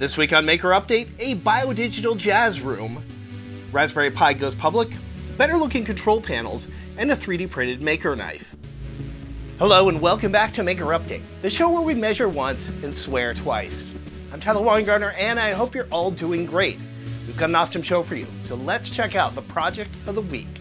This week on Maker Update, a biodigital jazz room, Raspberry Pi goes public, better looking control panels, and a 3D printed Maker knife. Hello and welcome back to Maker Update, the show where we measure once and swear twice. I'm Tyler Weingartner and I hope you're all doing great. We've got an awesome show for you, so let's check out the project of the week.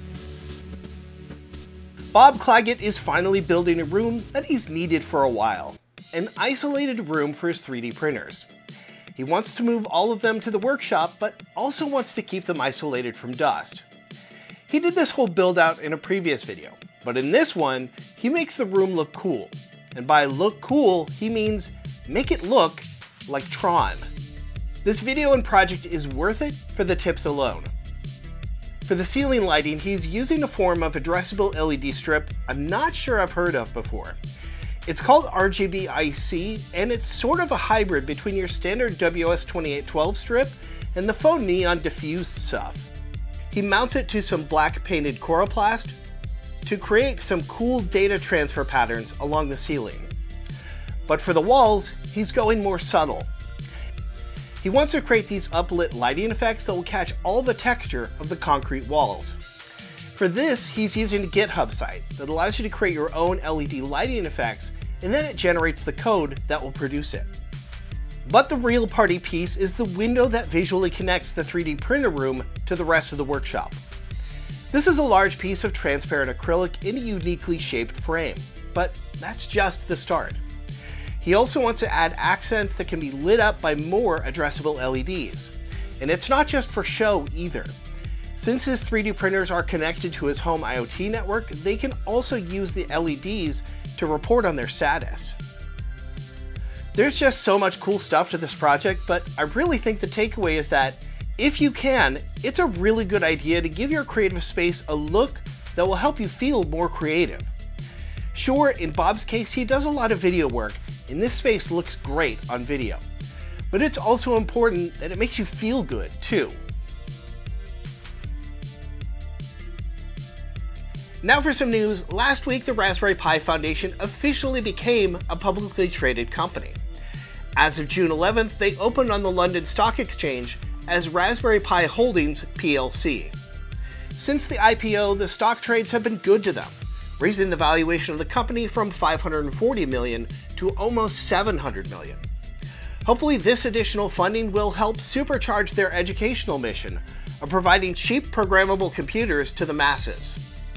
Bob Clagett is finally building a room that he's needed for a while. An isolated room for his 3D printers. He wants to move all of them to the workshop, but also wants to keep them isolated from dust. He did this whole build out in a previous video, but in this one, he makes the room look cool. And by look cool, he means make it look like Tron. This video and project is worth it for the tips alone. For the ceiling lighting, he's using a form of addressable LED strip I'm not sure I've heard of before. It's called RGB-IC, and it's sort of a hybrid between your standard WS2812 strip and the faux neon diffused stuff. He mounts it to some black painted Coroplast to create some cool data transfer patterns along the ceiling. But for the walls, he's going more subtle. He wants to create these uplit lighting effects that will catch all the texture of the concrete walls. For this, he's using a GitHub site that allows you to create your own LED lighting effects, and then it generates the code that will produce it. But the real party piece is the window that visually connects the 3D printer room to the rest of the workshop. This is a large piece of transparent acrylic in a uniquely shaped frame, but that's just the start. He also wants to add accents that can be lit up by more addressable LEDs. And it's not just for show either. Since his 3D printers are connected to his home IoT network, they can also use the LEDs to report on their status. There's just so much cool stuff to this project, but I really think the takeaway is that, if you can, it's a really good idea to give your creative space a look that will help you feel more creative. Sure, in Bob's case, he does a lot of video work, and this space looks great on video. But it's also important that it makes you feel good, too. Now for some news. Last week, the Raspberry Pi Foundation officially became a publicly traded company. As of June 11th, they opened on the London Stock Exchange as Raspberry Pi Holdings plc. Since the IPO, the stock trades have been good to them, raising the valuation of the company from $540 million to almost $700 million. Hopefully this additional funding will help supercharge their educational mission of providing cheap programmable computers to the masses.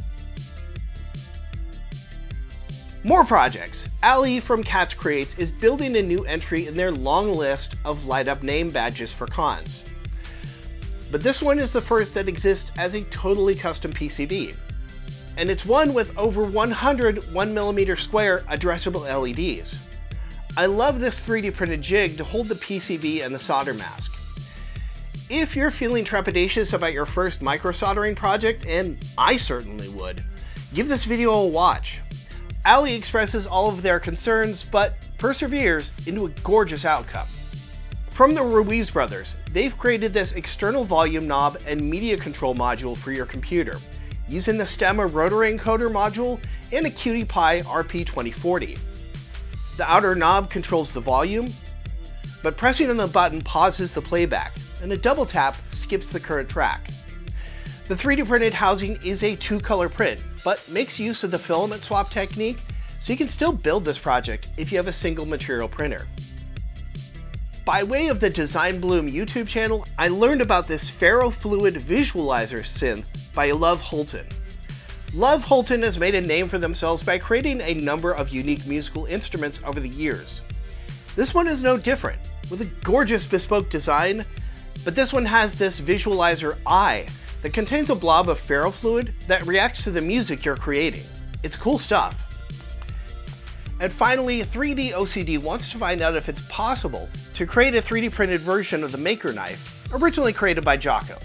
More projects. Ali from Cats Creates is building a new entry in their long list of light-up name badges for cons. But this one is the first that exists as a totally custom PCB. And it's one with over 100 1mm square addressable LEDs. I love this 3D printed jig to hold the PCB and the solder mask. If you're feeling trepidatious about your first micro soldering project, and I certainly would, give this video a watch. Ali expresses all of their concerns, but perseveres into a gorgeous outcome. From the Ruiz brothers, they've created this external volume knob and media control module for your computer, using the Stemma rotary encoder module and a QT Py RP2040. The outer knob controls the volume, but pressing on the button pauses the playback, and a double tap skips the current track. The 3D printed housing is a two-color print, but makes use of the filament swap technique, so you can still build this project if you have a single material printer. By way of the Design Bloom YouTube channel, I learned about this ferrofluid visualizer synth by Love Holton. Love Holton has made a name for themselves by creating a number of unique musical instruments over the years. This one is no different, with a gorgeous bespoke design, but this one has this visualizer eye that contains a blob of ferrofluid that reacts to the music you're creating. It's cool stuff. And finally, 3D OCD wants to find out if it's possible to create a 3D printed version of the Maker knife, originally created by Jocko.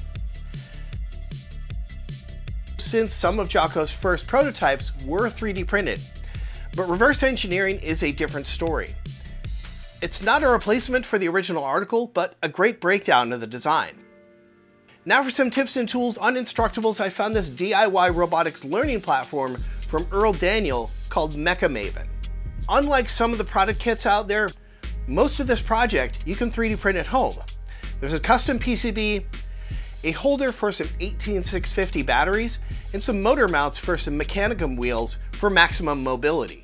Since some of Jocko's first prototypes were 3D printed, but reverse engineering is a different story. It's not a replacement for the original article, but a great breakdown of the design. Now for some tips and tools on Instructables, I found this DIY robotics learning platform from Earl Daniel called Mecha Maven. Unlike some of the product kits out there, Most of this project you can 3D print at home. There's a custom PCB, a holder for some 18650 batteries, and some motor mounts for some Mechanicum wheels for maximum mobility.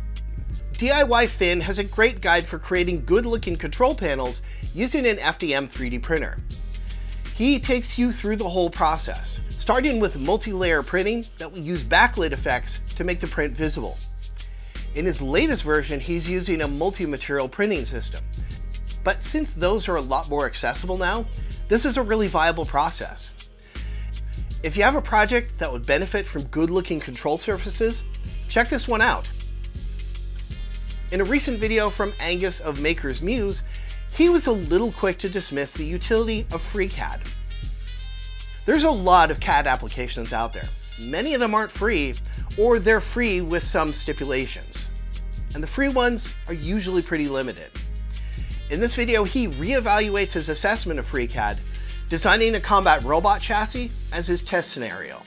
DIY Finn has a great guide for creating good-looking control panels using an FDM 3D printer. He takes you through the whole process, starting with multi-layer printing that will use backlit effects to make the print visible. In his latest version, he's using a multi-material printing system. But since those are a lot more accessible now, this is a really viable process. If you have a project that would benefit from good-looking control surfaces, check this one out. In a recent video from Angus of Maker's Muse, he was a little quick to dismiss the utility of FreeCAD. There's a lot of CAD applications out there. Many of them aren't free, or they're free with some stipulations. And the free ones are usually pretty limited. In this video, he reevaluates his assessment of FreeCAD, designing a combat robot chassis as his test scenario.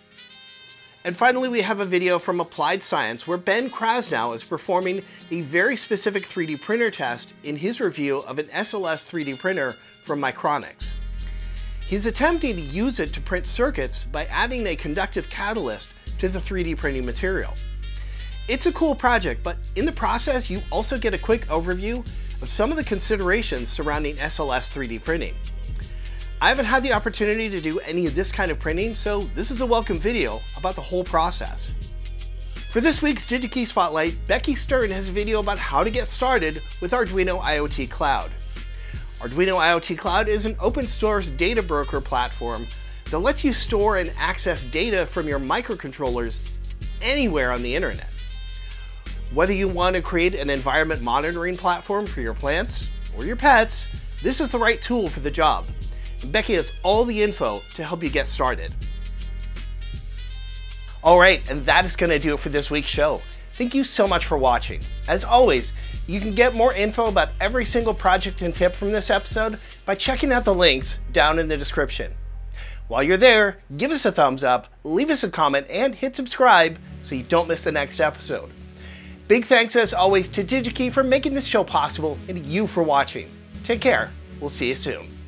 And finally, we have a video from Applied Science where Ben Krasnow is performing a very specific 3D printer test in his review of an SLS 3D printer from Micronics. He's attempting to use it to print circuits by adding a conductive catalyst to the 3D printing material. It's a cool project, but in the process, you also get a quick overview of some of the considerations surrounding SLS 3D printing. I haven't had the opportunity to do any of this kind of printing, so this is a welcome video about the whole process. For this week's DigiKey Spotlight, Becky Stern has a video about how to get started with Arduino IoT Cloud. Arduino IoT Cloud is an open source data broker platform that lets you store and access data from your microcontrollers anywhere on the internet. Whether you want to create an environment monitoring platform for your plants or your pets, this is the right tool for the job. And Becky has all the info to help you get started. Alright, and that is going to do it for this week's show. Thank you so much for watching. As always, you can get more info about every single project and tip from this episode by checking out the links down in the description. While you're there, give us a thumbs up, leave us a comment, and hit subscribe so you don't miss the next episode. Big thanks as always to DigiKey for making this show possible and to you for watching. Take care. We'll see you soon.